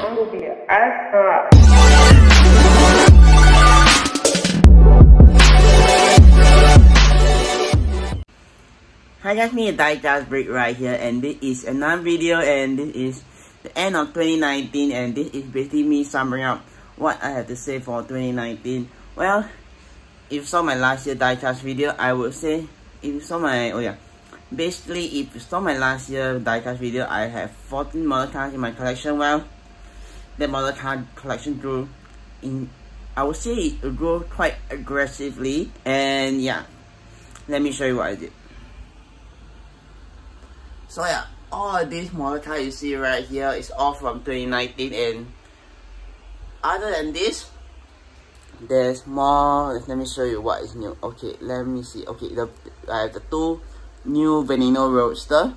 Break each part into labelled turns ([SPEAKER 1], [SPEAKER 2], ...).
[SPEAKER 1] Hi guys, me Diecast Break right here, and this is another video, and this is the end of 2019, and this is basically me summing up what I have to say for 2019. Well, if you saw my last year Diecast video, I would say, if you saw my, basically if you saw my last year Diecast video, I have 14 model cards in my collection. Well, the model card collection grew in, I would say it grew quite aggressively, and yeah, let me show you what I did. So yeah, all of these model cards you see right here is all from 2019, and other than this, there's more. Let me show you what is new. Okay, let me see. Okay, I have the two new Veneno Roadster.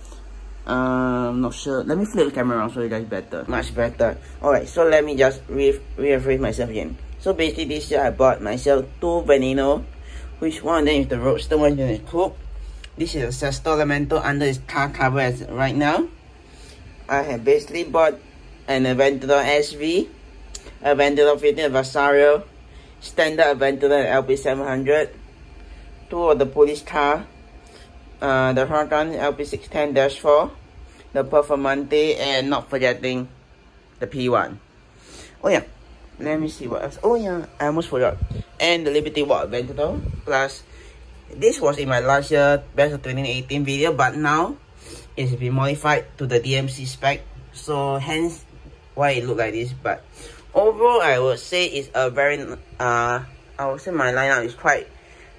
[SPEAKER 1] I'm not sure. Let me flip the camera around so you guys better. Much better. Alright, so let me just rephrase myself again. So basically this year I bought myself two Veneno, which one of them is the Roadster, one is Coupe. This is a Sesto Elemento under its car cover as right now. I have basically bought an Aventador SV, Aventador 15 Vasario, Standard Aventador LP700, two of the police car, the Huracan LP610-4, the Performante, and not forgetting the P1. Oh yeah, let me see what else. Oh yeah, I almost forgot. And the Liberty Walk Aventador, plus this was in my last year best of 2018 video, but now it's been modified to the DMC spec, so hence why it look like this. But overall, I would say it's a very I would say my lineup is quite,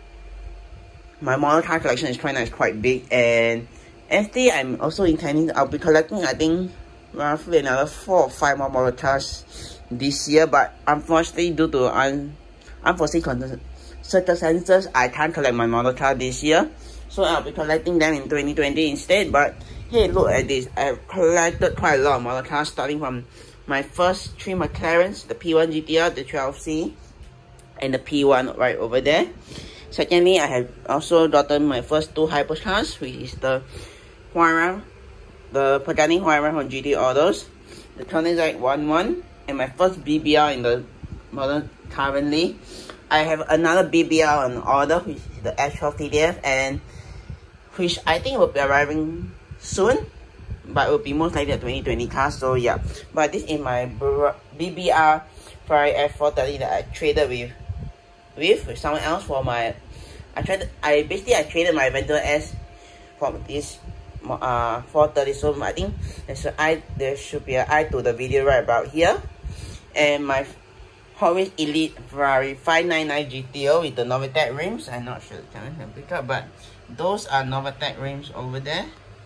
[SPEAKER 1] my model car collection is quite nice, quite big, and actually I'm also intending, I'll be collecting I think roughly another 4 or 5 more model cars this year, but unfortunately due to unforeseen circumstances, I can't collect my model car this year, so I'll be collecting them in 2020 instead. But hey, look at this, I've collected quite a lot of model cars, starting from my first 3 McLarens, the P1 GTR, the 12C, and the P1 right over there. Secondly, I have also gotten my first 2 hypercars, which is the Huayra, the Pagani Huayra from GT Autos, the Koenigsegg 11, and my first BBR in the model currently. I have another BBR on order, which is the S12 TDF, and which I think will be arriving soon, but it will be most likely a 2020 car. So yeah, but this is my BBR Ferrari F430 that I traded with someone else for my. I traded my Aventador S from this 430. So I think there should be an eye to the video right about here, and my Horwich Elite Ferrari 599 GTO with the Novitec rims. I'm not sure the camera can pick up, but those are Novitec rims over there.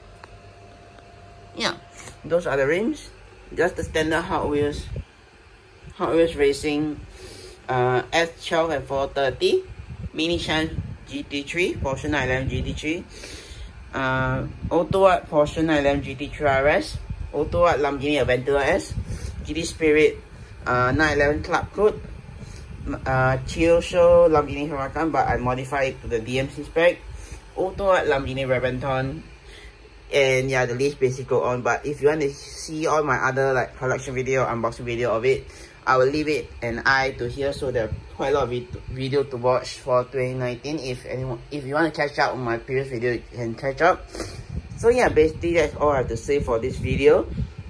[SPEAKER 1] Yeah, those are the rims. Just the standard Hot Wheels Racing S12 and 430, Mini Shan GT3, Porsche 911 GT3, Auto-Art Porsche 911 GT3 RS, Auto-Art Lamborghini Aventador S, GT Spirit 911 Club Coupe, Chill Show Lamborghini Huracan, but I modified it to the DMC spec, Auto-Art Lamborghini Reventon, and yeah, the list basically go on. But if you want to see all my other like collection video, unboxing video of it, I will leave it an eye to here, so there are quite a lot of video to watch for 2019. If you want to catch up on my previous video, you can catch up. So yeah, basically that's all I have to say for this video.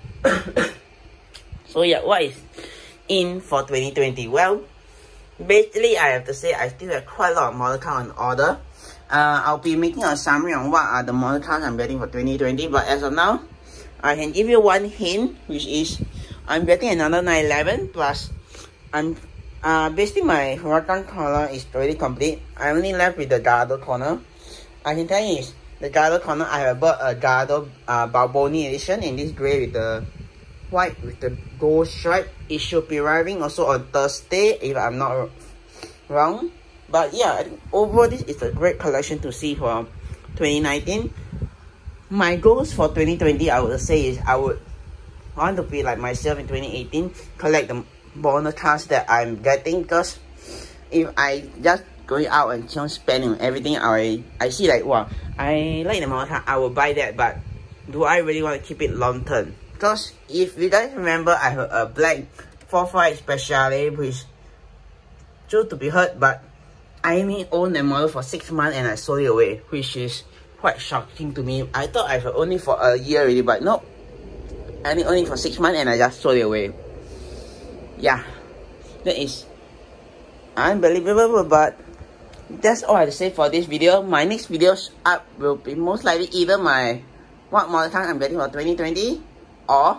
[SPEAKER 1] So yeah, what is in for 2020? Well, basically I have to say I still have quite a lot of model cars on order. I'll be making a summary on what are the model cars I'm getting for 2020, but as of now, I can give you one hint, which is I'm getting another 911, plus I'm basically my Huracan corner is already complete. I only left with the Gallardo corner. I can tell you is the Gallardo corner, I have bought a Gallardo Balboni edition in this grey with the white with the gold stripe. It should be arriving also on Thursday if I'm not wrong. But yeah, I think overall this is a great collection to see for 2019. My goals for 2020, I would say, is I want to be like myself in 2018, collect the model cars that I'm getting, because if I just going out and spending on everything, I see like, wow, I like the model car, I will buy that, but do I really want to keep it long term? because if you guys remember, I have a black 4.5 Speciale which due to be hurt, but I only owned the model for 6 months and I sold it away, which is quite shocking to me. I thought I had only for a year already, but no, I only for 6 months and I just sold it away. Yeah, that is unbelievable, but that's all I have to say for this video. My next videos up will be most likely either my what model car I'm getting for 2020 or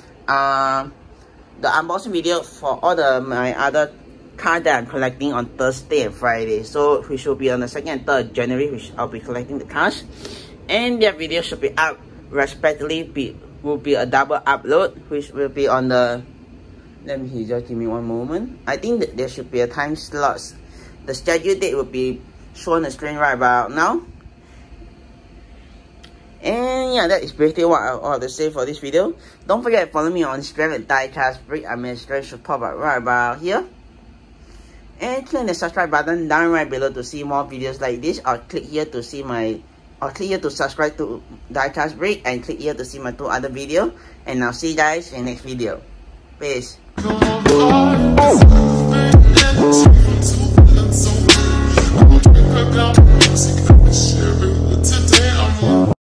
[SPEAKER 1] the unboxing video for all my other cars that I'm collecting on Thursday and Friday. So which will be on the 2nd and 3rd January, which I'll be collecting the cars, and their video should be up respectively. Will be a double upload, which will be on the, let me just give me one moment. I think that there should be a time slot. The schedule date will be shown on the screen right about now. And yeah, that is basically what I have to say for this video. Don't forget to follow me on Instagram at Diecast Break. I mean, Instagram should pop up right about here. And click the subscribe button down right below to see more videos like this, or click here to see click here to subscribe to Diecast Break, and click here to see my 2 other videos. And I'll see you guys in the next video. Peace.